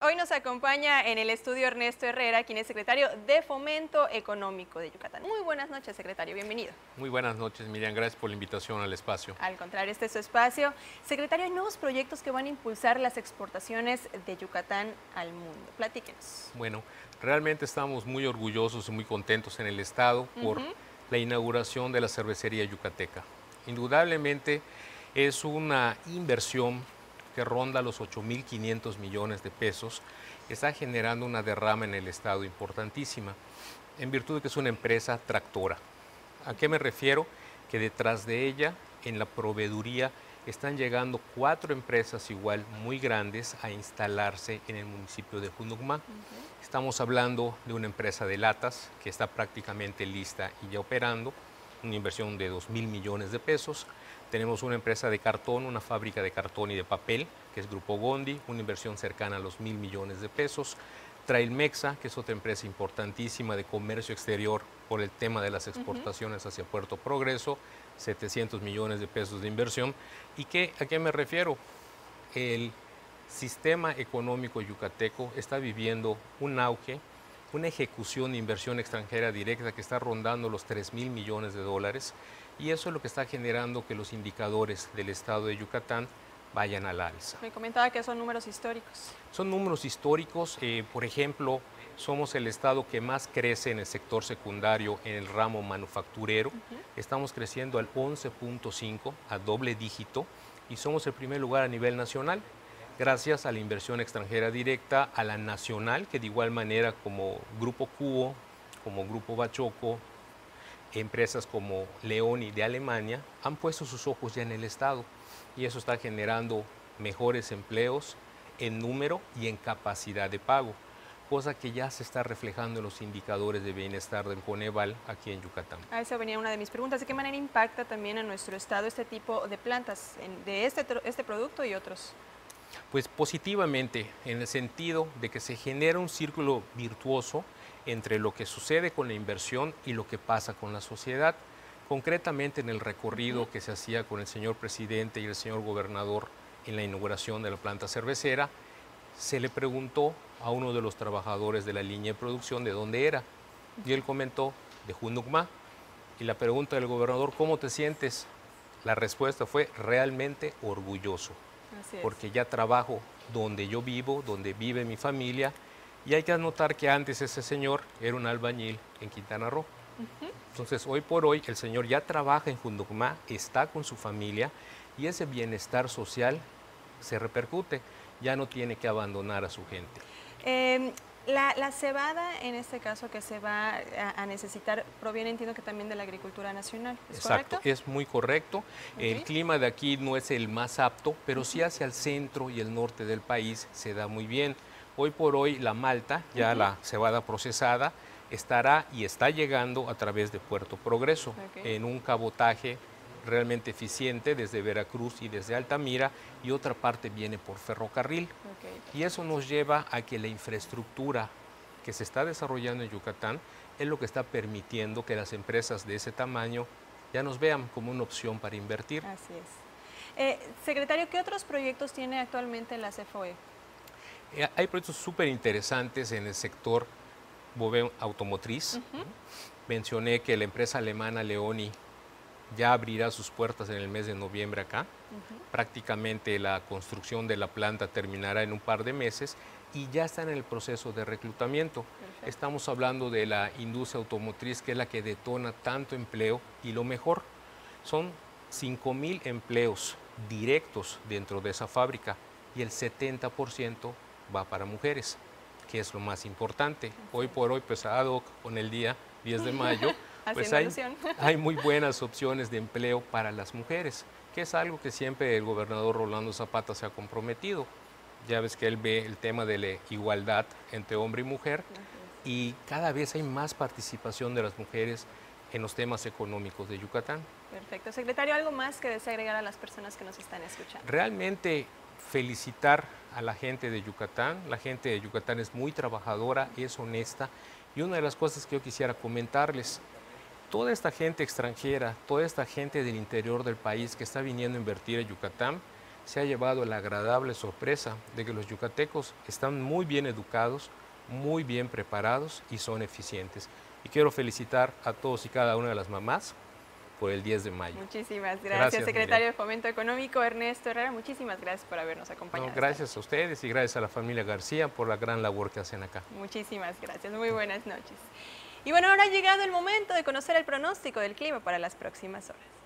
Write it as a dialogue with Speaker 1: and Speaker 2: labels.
Speaker 1: Hoy nos acompaña en el estudio Ernesto Herrera, quien es secretario de Fomento Económico de Yucatán. Muy buenas noches, secretario, bienvenido.
Speaker 2: Muy buenas noches, Miriam, gracias por la invitación al espacio.
Speaker 1: Al contrario, este es su espacio. Secretario, hay nuevos proyectos que van a impulsar las exportaciones de Yucatán al mundo. Platíquenos.
Speaker 2: Bueno, realmente estamos muy orgullosos y muy contentos en el estado por la inauguración de la cervecería yucateca. Indudablemente es una inversión que ronda los 8.500 millones de pesos, está generando una derrama en el estado importantísima, en virtud de que es una empresa tractora. ¿A qué me refiero? Que detrás de ella, en la proveeduría, están llegando 4 empresas igual muy grandes a instalarse en el municipio de Junucmá. Estamos hablando de una empresa de latas que está prácticamente lista y ya operando, una inversión de 2.000 millones de pesos. Tenemos una empresa de cartón, una fábrica de cartón y de papel, que es Grupo Gondi, una inversión cercana a los 1.000 millones de pesos. Trailmexa, que es otra empresa importantísima de comercio exterior por el tema de las exportaciones hacia Puerto Progreso, 700 millones de pesos de inversión. ¿Y a qué me refiero? El sistema económico yucateco está viviendo un auge, una ejecución de inversión extranjera directa que está rondando los 3.000 millones de dólares, y eso es lo que está generando que los indicadores del estado de Yucatán vayan al alza.
Speaker 1: Me comentaba que son números históricos.
Speaker 2: Son números históricos. Por ejemplo, somos el estado que más crece en el sector secundario en el ramo manufacturero. Estamos creciendo al 11.5, a doble dígito, y somos el primer lugar a nivel nacional, gracias a la inversión extranjera directa, a la nacional, que de igual manera como Grupo Cuo, como Grupo Bachoco, empresas como Leoni de Alemania han puesto sus ojos ya en el estado, y eso está generando mejores empleos en número y en capacidad de pago, cosa que ya se está reflejando en los indicadores de bienestar del Coneval aquí en Yucatán.
Speaker 1: A eso venía una de mis preguntas. ¿De qué manera impacta también a nuestro estado este tipo de plantas, de este producto y otros?
Speaker 2: Pues positivamente, en el sentido de que se genera un círculo virtuoso entre lo que sucede con la inversión y lo que pasa con la sociedad. Concretamente en el recorrido que se hacía con el señor presidente y el señor gobernador en la inauguración de la planta cervecera, se le preguntó a uno de los trabajadores de la línea de producción de dónde era, y él comentó de Junucmá. Y la pregunta del gobernador, ¿cómo te sientes? La respuesta fue realmente orgulloso, porque ya trabajo donde yo vivo, donde vive mi familia. Y hay que anotar que antes ese señor era un albañil en Quintana Roo. Entonces, hoy por hoy, el señor ya trabaja en Junucmá, está con su familia, y ese bienestar social se repercute. Ya no tiene que abandonar a su gente.
Speaker 1: La cebada, en este caso, que se va a necesitar, proviene, entiendo que también de la agricultura nacional, ¿es
Speaker 2: Exacto,
Speaker 1: correcto?
Speaker 2: es muy correcto. El clima de aquí no es el más apto, pero sí hacia el centro y el norte del país se da muy bien. Hoy por hoy la malta, ya la cebada procesada, estará y está llegando a través de Puerto Progreso en un cabotaje realmente eficiente desde Veracruz y desde Altamira, y otra parte viene por ferrocarril. Y eso nos lleva a que la infraestructura que se está desarrollando en Yucatán es lo que está permitiendo que las empresas de ese tamaño ya nos vean como una opción para invertir.
Speaker 1: Así es. Secretario, ¿qué otros proyectos tiene actualmente la CFOE?
Speaker 2: Hay proyectos súper interesantes en el sector automotriz. Mencioné que la empresa alemana Leoni ya abrirá sus puertas en el mes de noviembre acá. Prácticamente la construcción de la planta terminará en un par de meses y ya está en el proceso de reclutamiento. Estamos hablando de la industria automotriz, que es la que detona tanto empleo, y lo mejor, son 5.000 empleos directos dentro de esa fábrica, y el 70% va para mujeres, que es lo más importante. Hoy por hoy, pues ad hoc con el día 10 de mayo, pues hay muy buenas opciones de empleo para las mujeres, que es algo que siempre el gobernador Rolando Zapata se ha comprometido. Ya ves que él ve el tema de la igualdad entre hombre y mujer, y cada vez hay más participación de las mujeres en los temas económicos de Yucatán.
Speaker 1: Perfecto. Secretario, ¿algo más que desea agregar a las personas que nos están escuchando?
Speaker 2: Realmente felicitar a la gente de Yucatán. La gente de Yucatán es muy trabajadora, es honesta, y una de las cosas que yo quisiera comentarles: toda esta gente extranjera, toda esta gente del interior del país que está viniendo a invertir en Yucatán, se ha llevado la agradable sorpresa de que los yucatecos están muy bien educados, muy bien preparados y son eficientes. Y quiero felicitar a todos y cada una de las mamás por el 10 de mayo.
Speaker 1: Muchísimas gracias, secretario de Fomento Económico Ernesto Herrera. Muchísimas gracias por habernos acompañado.
Speaker 2: No, gracias a ustedes y gracias a la familia García por la gran labor que hacen acá.
Speaker 1: Muchísimas gracias. Muy buenas noches. Y bueno, ahora ha llegado el momento de conocer el pronóstico del clima para las próximas horas.